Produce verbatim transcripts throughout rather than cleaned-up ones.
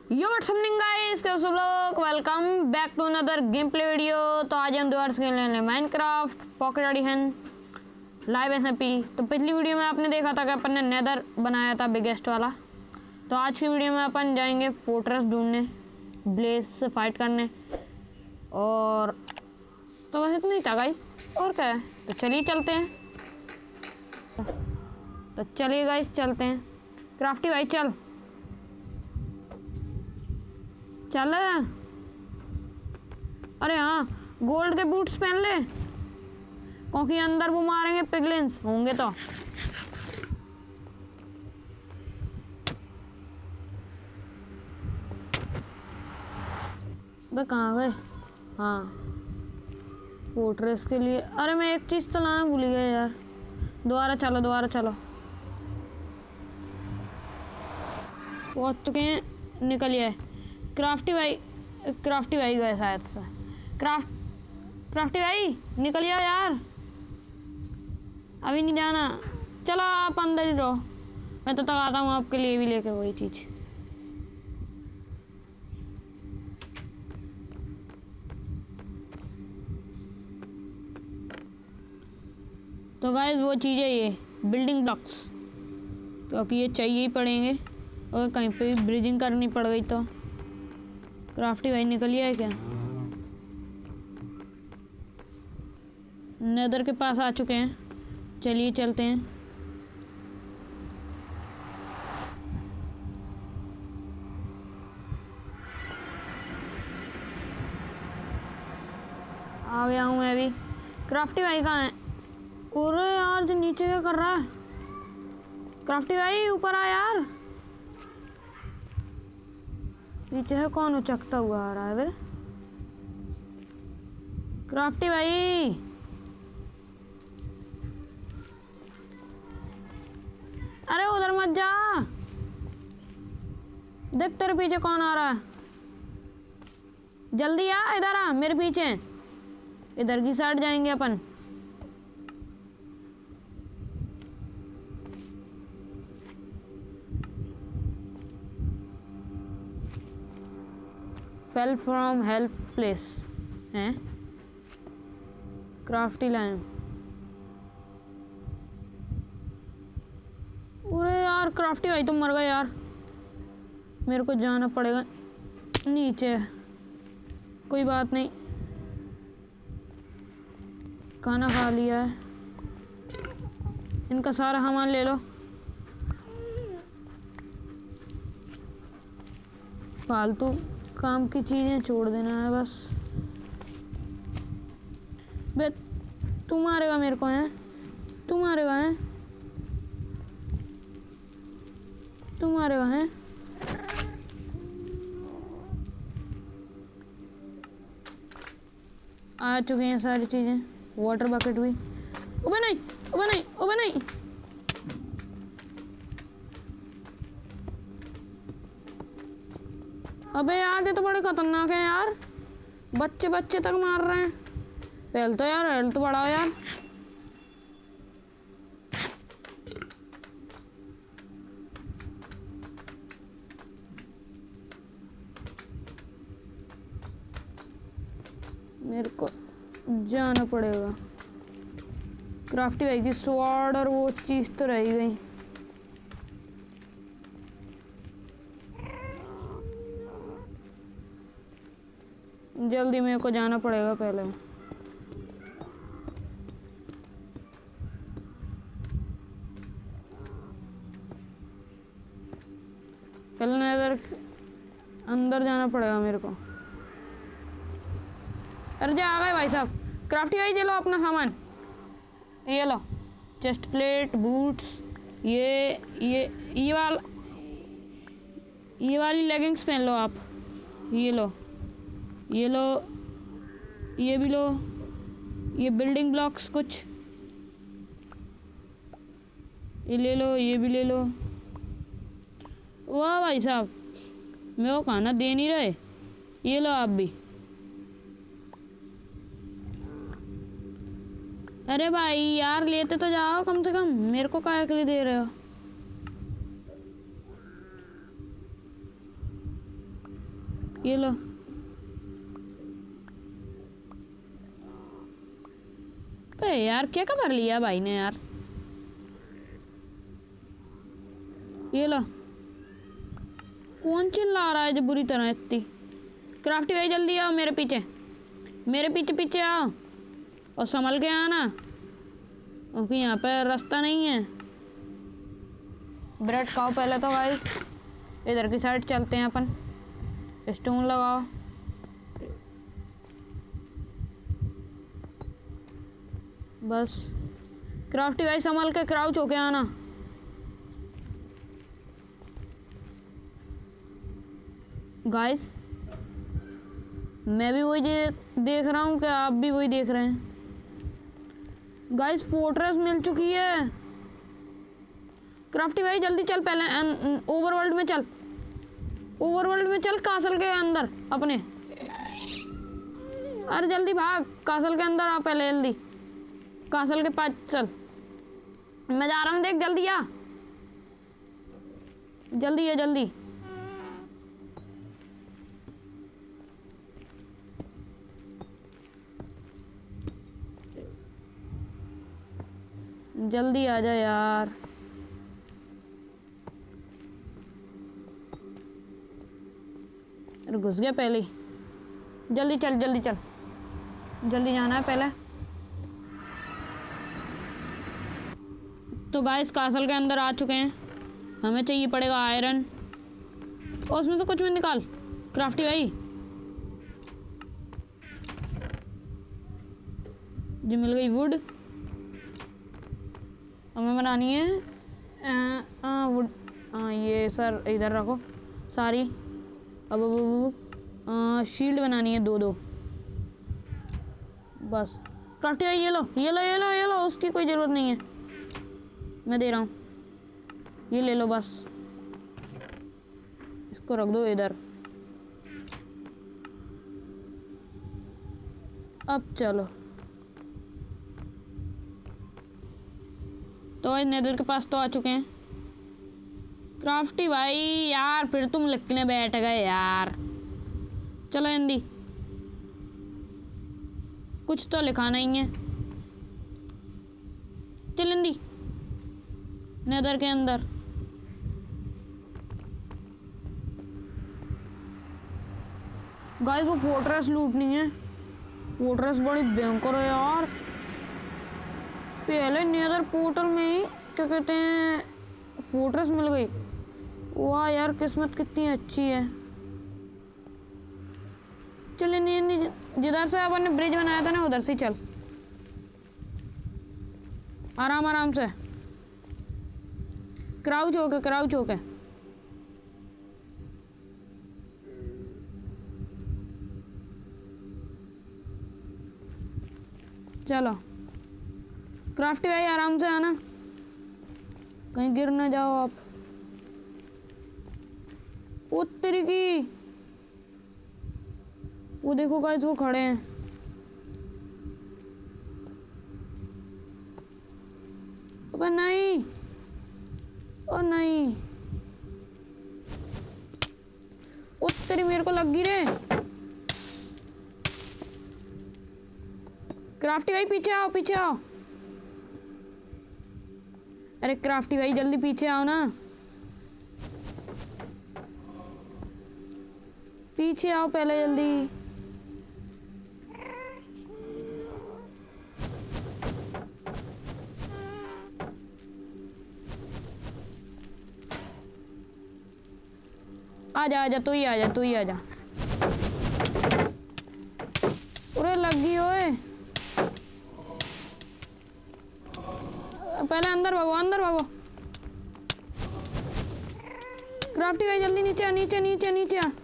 यो WhatsApp guys, कैसे सब लोग। Welcome back to another game play video. तो आज हम दोबारा से खेलने Minecraft pocket edition live SMP. तो पिछली वीडियो में आपने देखा था कि अपन ने नेदर बनाया था बिगेस्ट वाला। तो आज की वीडियो में अपन जाएंगे फोर्ट्रेस ढूंढने, ब्लेज से फाइट करने, और तो बस इतना ही था गाइस, और क्या है। तो चलिए चलते हैं। तो चलिए गाइस चलते हैं। क्राफ्टी भाई चल चल। अरे हाँ, गोल्ड के बूट्स पहन ले, क्योंकि अंदर वो मारेंगे पिगलिन्स होंगे। तो बे कहाँ गए। हाँ, फोर्ट्रेस के लिए। अरे मैं एक चीज़ तो लाना भूल गया यार। दोबारा चलो दोबारा चलो। पहुँच चुके हैं, निकलिए। क्राफ्टी भाई क्राफ्टी भाई गए शायद से। क्राफ्ट क्राफ्टी भाई निकलिए यार, अभी नहीं जाना। चलो आप अंदर ही रहो, मैं तो तक आता हूँ आपके लिए भी लेके वही चीज़। तो गाइस वो चीज़ है ये बिल्डिंग ब्लॉक्स, क्योंकि ये चाहिए ही पड़ेंगे अगर कहीं पे भी ब्रिजिंग करनी पड़ गई तो। क्राफ्टी भाई निकलिए है क्या। नेदर के पास आ चुके हैं, चलिए चलते हैं। आ गया हूँ मैं भी। क्राफ्टी भाई कहाँ है। अरे यार जो नीचे क्या कर रहा है। क्राफ्टी भाई ऊपर आ यार। पीछे है कौन उचकता हुआ आ रहा है वे। क्राफ्टी भाई अरे उधर मत जा, देख तेरे पीछे कौन आ रहा है। जल्दी आ, इधर आ मेरे पीछे। इधर की साइड जाएंगे अपन। फेल फ्रॉम हेल्प प्लेस हैं। Crafty line. अरे यार क्राफ्टी भाई तुम मर गए यार, मेरे को जाना पड़ेगा नीचे। कोई बात नहीं, खाना खा लिया है। इनका सारा सामान ले लो, फालतू काम की चीज़ें छोड़ देना है बस। बे तू मारेगा मेरे को है, तू मारेगा है, तू मारेगा है। आ चुकी हैं सारी चीज़ें, वाटर बकेट भी। उबे नहीं उबे नहीं उबे नहीं। अबे यार ये तो बड़े खतरनाक है यार, बच्चे बच्चे तक मार रहे हैं। पहले तो यार हेल्थ बढ़ाओ यार। मेरे को जाना पड़ेगा। क्राफ्टी भाई की स्वॉर्ड और वो चीज़ तो रह ही गई। जल्दी मेरे को जाना पड़ेगा पहले। पहले नेदर अंदर जाना पड़ेगा मेरे को। अरे जा आ गए भाई साहब। क्राफ्टी भाई चलो अपना सामान ये लो, चेस्ट प्लेट, बूट्स, ये ये ये वाला ये वाली लेगिंग्स पहन लो आप। ये लो ये लो, ये भी लो, ये बिल्डिंग ब्लॉक्स कुछ ये ले लो, ये भी ले लो। वाह भाई साहब, मेरे को खाना दे नहीं रहे। ये लो आप भी। अरे भाई यार लेते तो जाओ कम से कम, मेरे को काहे के लिए दे रहे हो। ये लो। अरे यार क्या कर लिया भाई ने यार। ये लो। कौन चिल्ला रहा है जो बुरी तरह इतनी। क्राफ्टी भाई जल्दी आओ मेरे पीछे, मेरे पीछे पीछे आओ और संभल के आना, क्योंकि यहाँ पे रास्ता नहीं है। ब्रेड खाओ पहले तो गाइस। इधर की साइड चलते हैं अपन। स्टोन लगाओ। बस क्राफ्टी भाई संभल के क्राउच होके आना। गाइस मैं भी वही देख रहा हूँ, क्या आप भी वही देख रहे हैं। गाइस फोर्ट्रेस मिल चुकी है। क्राफ्टी भाई जल्दी चल, पहले ओवरवर्ल्ड में चल, ओवरवर्ल्ड में चल, कासल के अंदर अपने। अरे जल्दी भाग, कासल के अंदर आ पहले, जल्दी कासल के पास चल। मैं जा रहा हूँ, देख जल्दी आ, जल्दी है जल्दी। जल्दी आ जा यार। अरे घुस गया पहले ही। जल्दी चल जल्दी चल, जल्दी जाना है पहले। तो गाइस कासल के अंदर आ चुके हैं। हमें चाहिए पड़ेगा आयरन, और उसमें से कुछ भी निकाल क्राफ्टी भाई। जो मिल गई वुड, हमें बनानी है आ, आ, वुड। आ, ये सर इधर रखो सारी। अब अब, अब आ, शील्ड बनानी है दो दो बस। क्राफ्टी भाई ये लो ये लो ये लो ये लो, उसकी कोई ज़रूरत नहीं है, मैं दे रहा हूँ, ये ले लो बस। इसको रख दो इधर। अब चलो। तो नेदर के पास तो आ चुके हैं। क्राफ्टी भाई यार फिर तुम लिखने बैठ गए यार। चलो हिंदी, कुछ तो लिखाना ही है। चल हिंदी नेदर के अंदर। गाइस वो फोर्ट्रेस लूटनी है। फोर्ट्रेस बड़ी भयंकर है यार। पहले नेदर पोर्टल में ही क्या कहते हैं फोर्ट्रेस मिल गई। वाह यार किस्मत कितनी अच्छी है। चल जिधर से अपन ने ब्रिज बनाया था ना उधर से चल, आराम आराम से, क्राउच होके क्राउच होके। चलो क्राफ्टी भाई आराम से आना, कहीं गिर ना जाओ आप। ओ तेरी की, वो देखो गाइस वो खड़े हैं। अबे नहीं, ओ नहीं, ओ तेरी मेरे को लग गई रे। क्राफ्टी भाई पीछे आओ पीछे आओ। अरे क्राफ्टी भाई जल्दी पीछे आओ ना, पीछे आओ पहले जल्दी। आजा आजा तू ही आजा तू ही आजा। पूरे लग गई ओए। पहले अंदर भागो अंदर भागो। क्राफ्टी भाई जल्दी नीचे आ नीचे नीचे नीचे आ।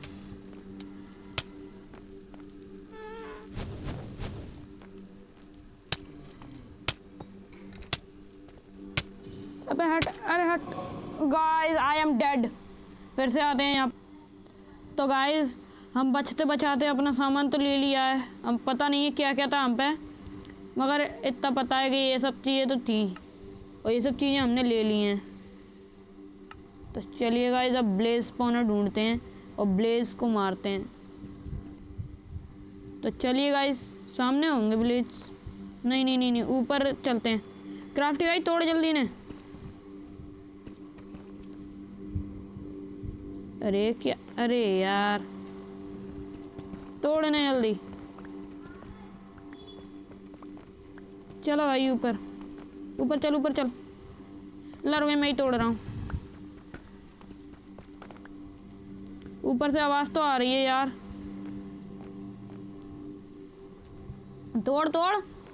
अबे हट, अरे हट। Guys I am dead. फिर से आते हैं यहाँ। तो गाइस हम बचते बचाते अपना सामान तो ले लिया है। हम पता नहीं है क्या क्या था हम पे, मगर इतना पता है कि ये सब चीज़ें तो थी और ये सब चीज़ें हमने ले ली हैं। तो चलिए गाइस अब ब्लेज स्पॉनर ढूंढते हैं। और ब्लेज को मारते हैं। तो चलिए गाइस, सामने होंगे ब्लेज। नहीं नहीं नहीं नहीं ऊपर चलते हैं। क्राफ्टी भाई तोड़ जल्दी ने। अरे क्या, अरे यार तोड़ने जल्दी। चलो भाई ऊपर ऊपर चल, ऊपर चल। लड़ गए, मैं ही तोड़ रहा हूँ। ऊपर से आवाज तो आ रही है यार। तोड़ तोड़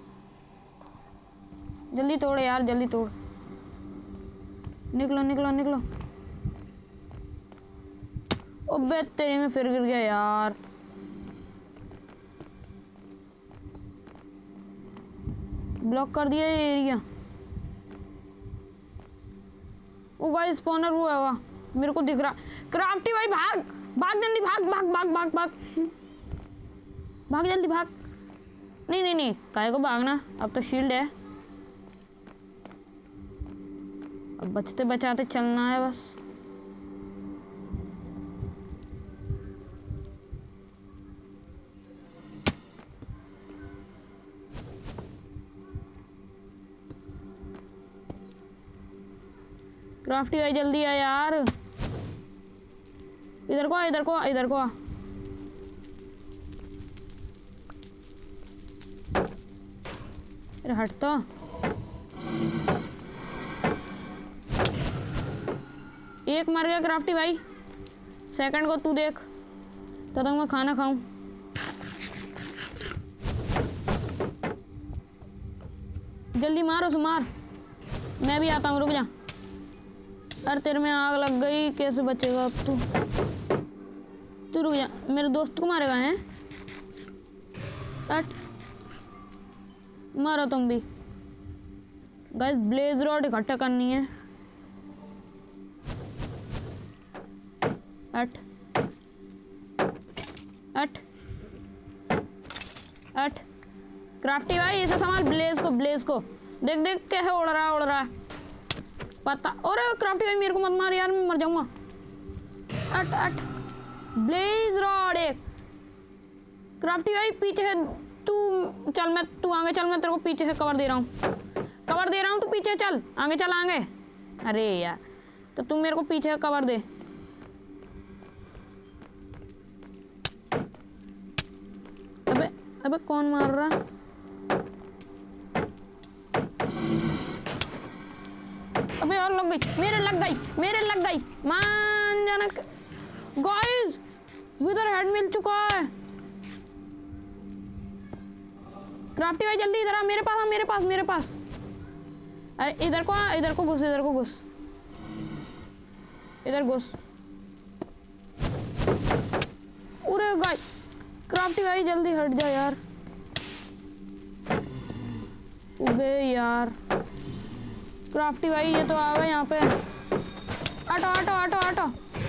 जल्दी तोड़ यार, जल्दी तोड़। निकलो निकलो निकलो। ओबे तेरी में फिर गिर गया यार। ब्लॉक कर दिया ये एरिया। ओ गाइस स्पॉनर वो होगा, मेरे को दिख रहा। क्राफ्टी भाई भाग भाग जल्दी, भाग भाग भाग भाग भाग भाग जल्दी भाग। नहीं नहीं नहीं काहे को भागना, अब तो शील्ड है। अब बचते बचाते चलना है बस। क्राफ्टी भाई जल्दी आ यार। इधर को आ, इधर को आ, इधर को आ। अरे हट तो। एक मर गया क्राफ्टी भाई। सेकंड को तू देख, तब तक मैं खाना खाऊं। जल्दी मार उसे, मार। मैं भी आता हूँ, रुक जा। अरे तेरे में आग लग गई, कैसे बचेगा अब तू? तू रुक जा, मेरे दोस्त को मारेगा हैं? हट, मारो तुम भी। गाइस ब्लेज रॉड इकट्ठा करनी है। हट हट हट। क्राफ्टी भाई इसे संभाल, ब्लेज को, ब्लेज को। देख देख कैसे उड़ रहा है, उड़ रहा है पता। और क्राफ्टी भाई मेरे को मत मार यार, मैं मर जाऊंगा। हट हट। ब्लेज रॉड एक। क्राफ्टी भाई पीछे है तू, चल मैं, तू आगे चल, मैं तेरे को पीछे से कवर दे रहा हूँ, कवर दे रहा हूँ। तू पीछे चल, आगे चल, आगे। अरे यार तो तू मेरे को पीछे कवर दे। अबे अबे कौन मार रहा? अबे और लग गई, मेरे लग गई, मेरे लग गई। मान जाना गाइस, विदर हेड मिल चुका है। क्राफ्टी भाई जल्दी इधर आ, मेरे पास आ, मेरे पास, मेरे पास। अरे इधर को आ, इधर को घुस, इधर को घुस, इधर घुस। अरे गाइस क्राफ्टी भाई जल्दी हट जा यार। अबे यार क्राफ्टी भाई ये तो आ गए यहाँ पे। हटो हटो हटो हटो।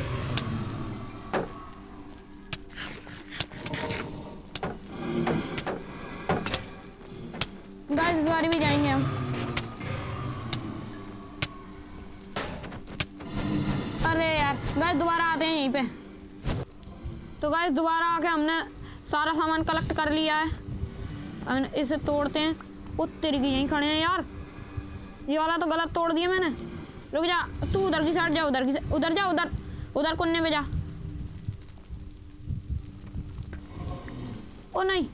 गाइस इस बारी भी जाएंगे हम। अरे यार गाइस दोबारा आते हैं यहीं पे। तो गाइस दोबारा आके हमने सारा सामान कलेक्ट कर लिया है। अब इसे तोड़ते हैं। वो तेरी की यहीं खड़े हैं यार, ये वाला तो गलत तोड़ दिया मैंने। रुक जा, तू उधर की साइड जा, उधर की उधर जा, उधर उधर कोने में जा। ओ नहीं,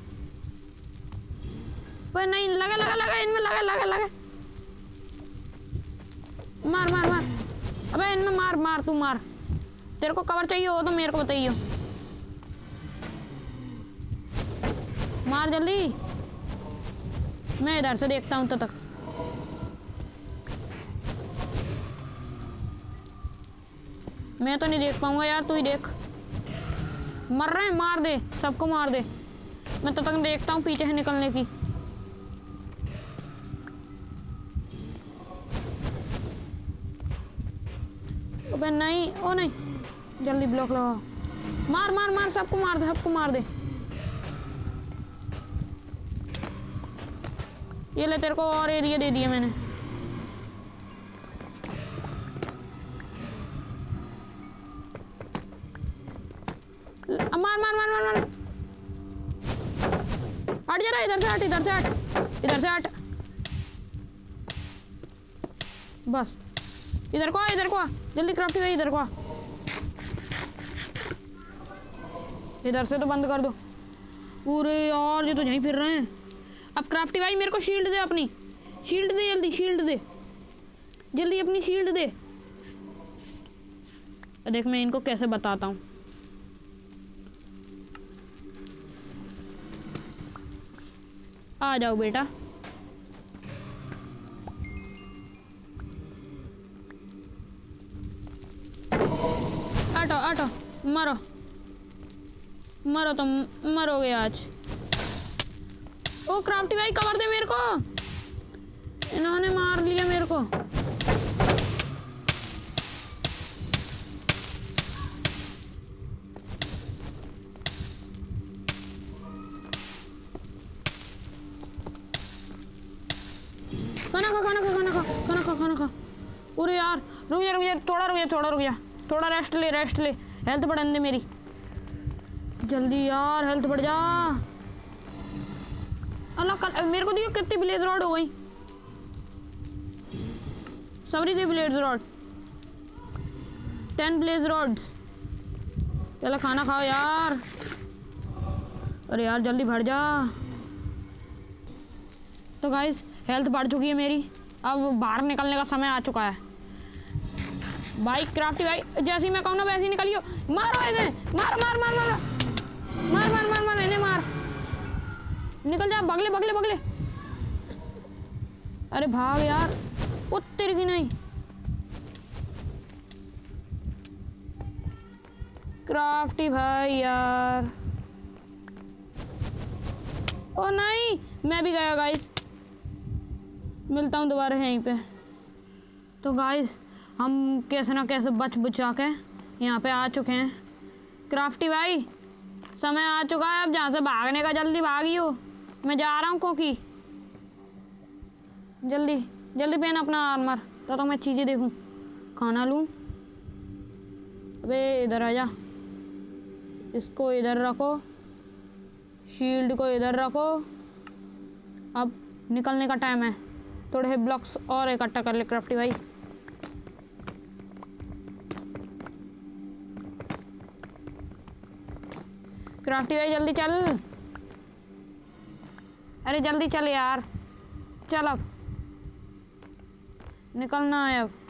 पर नहीं, लगा लगा लगा इनमें, लगा लगा लगा। मार मार मार। अबे इनमें मार मार, तू मार। तेरे को कवर चाहिए हो तो मेरे को बताइए। मार जल्दी, मैं इधर से देखता हूं तब तक। मैं तो नहीं देख पाऊंगा यार, तू ही देख। मर रहे हैं, मार दे, सबको मार दे। मैं तब तक देखता हूँ पीछे से निकलने की। अबे नहीं, ओ नहीं, जल्दी ब्लॉक लगा। मार मार मार, सबको मार दे, सबको मार दे। ये ले, तेरे को और एरिया दे दिया मैंने। मार मार मार मार मार। हट जा रहा, इधर से हट, इधर से हट, इधर से हट। बस इधर को आ, इधर को आ जल्दी क्राफ्टी भाई, इधर को आ। इधर से तो बंद कर दो। पूरे यार ये तो यहीं फिर रहे हैं। अब क्राफ्टी भाई मेरे को शील्ड दे, अपनी शील्ड दे, जल्दी शील्ड दे, जल्दी अपनी शील्ड दे। देख मैं इनको कैसे बताता हूँ। आ जाओ बेटा। हटो हटो, मरो मरो, तुम मरोगे आज। ओ क्राफ्टी भाई कवर दे मेरे को, इन्होंने मार लिया मेरे को। खाना खा खाना खा खाना खा खाना खा खाना खा। अरे यार रुक जा रुक जा, थोड़ा रुक जा, थोड़ा रुक जा, थोड़ा रेस्ट ले, रेस्ट ले। हेल्थ बढ़ने दे मेरी जल्दी यार, हेल्थ बढ़ जा। अल्लाह मेरे को दियो कितनी ब्लेज रॉड हो गई। सवरी दे blaze rod, ten blaze rods. चलो खाना खाओ यार। अरे यार जल्दी बढ़ जा। तो गाइस हेल्थ बढ़ चुकी है मेरी, अब बाहर निकलने का समय आ चुका है। भाई क्राफ्टी भाई जैसे ही मैं कहूँ ना वैसे ही निकलियो। मारो इन्हें, मार मार मार मार मार मार मार मार इन्हें मार। निकल जा, बगले बगले बगले। अरे भाग यार, उत्तर की नहीं। क्राफ्टी भाई यार, ओ नहीं मैं भी गया गाइस। मिलता हूँ दोबारा यहीं पे। तो गाइस हम कैसे ना कैसे बच बचा के यहाँ पे आ चुके हैं। क्राफ्टी भाई समय आ चुका है अब जहाँ से भागने का, जल्दी भागियो। मैं जा रहा हूँ कोकी, जल्दी जल्दी पहन अपना आर्मर, तो, तो मैं चीज़ें देखूँ, खाना लूँ। अबे इधर आ जा, इसको इधर रखो, शील्ड को इधर रखो। अब निकलने का टाइम है। थोड़े ब्लॉक्स और इकट्ठा कर ले क्राफ्टी भाई। क्राफ्टी भाई जल्दी चल, अरे जल्दी चल यार, चल अब निकलना है। अब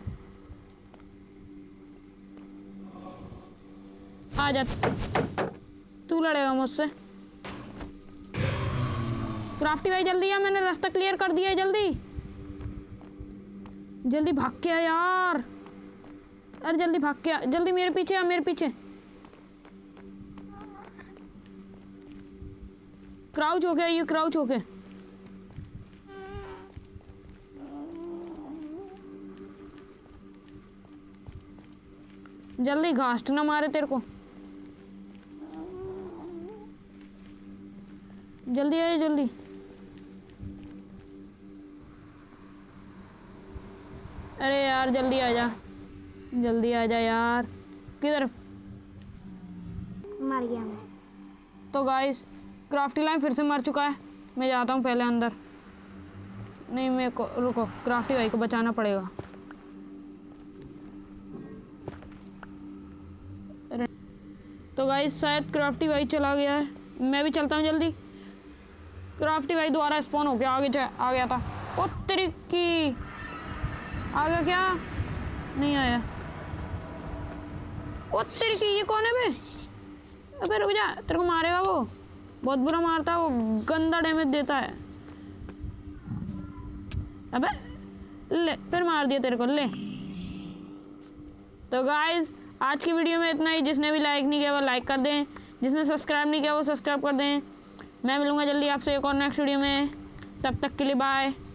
आ जा, तू लड़ेगा मुझसे। क्राफ्टी भाई जल्दी आ, मैंने रास्ता क्लियर कर दिया है। जल्दी जल्दी भाग के आ यार, अरे जल्दी भाग के आ, जल्दी मेरे पीछे आ, मेरे पीछे। क्राउच हो गया, ये क्राउच हो गया। जल्दी घास्ट ना मारे तेरे को, जल्दी आइए जल्दी। अरे यार जल्दी आ जा, जल्दी आ जा यार। किधर मर गया मैं। तो गाइस क्राफ्टी लाइन फिर से मर चुका है। मैं जाता हूँ पहले अंदर। नहीं मेरे को, रुको, क्राफ्टी भाई को बचाना पड़ेगा। तो गाइस शायद क्राफ्टी भाई चला गया है, मैं भी चलता हूँ जल्दी। क्राफ्टी भाई दोबारा स्पॉन हो गया, आगे आ गया था। ओ तेरी की, आ गया क्या? नहीं आया। ओ तेरी की, ये कौन है बे? अबे रुक जा, तेरे को मारेगा वो, बहुत बुरा मारता है वो, गंदा डैमेज देता है। अबे ले, फिर मार दिया तेरे को, ले। तो गाइस आज की वीडियो में इतना ही। जिसने भी लाइक नहीं किया वो लाइक कर दें, जिसने सब्सक्राइब नहीं किया वो सब्सक्राइब कर दें। मैं मिलूंगा जल्दी आपसे एक और नेक्स्ट वीडियो में, तब तक के लिए बाय।